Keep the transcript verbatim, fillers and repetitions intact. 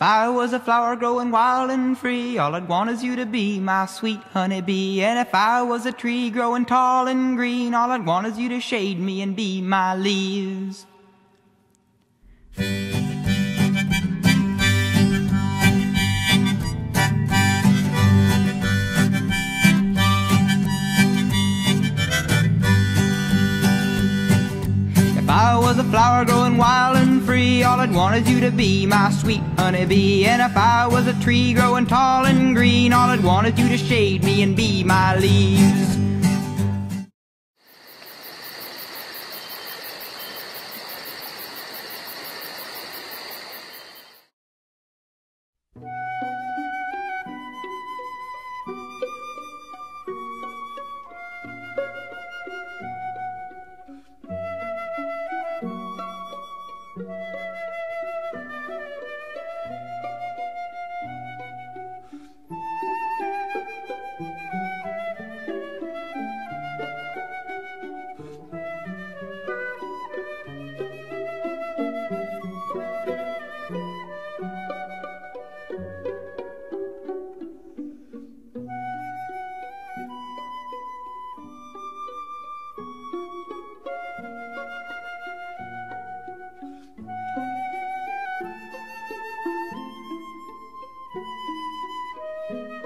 I was a flower growing wild and free, all I'd want is you to be my sweet honeybee. And if I was a tree growing tall and green, all I'd want is you to shade me and be my leaves. If I was a flower growing wild and free, all I'd want is you to be my sweet honeybee. And if I was a tree growing tall and green, all I'd want is you to shade me and be my leaves. Thank you.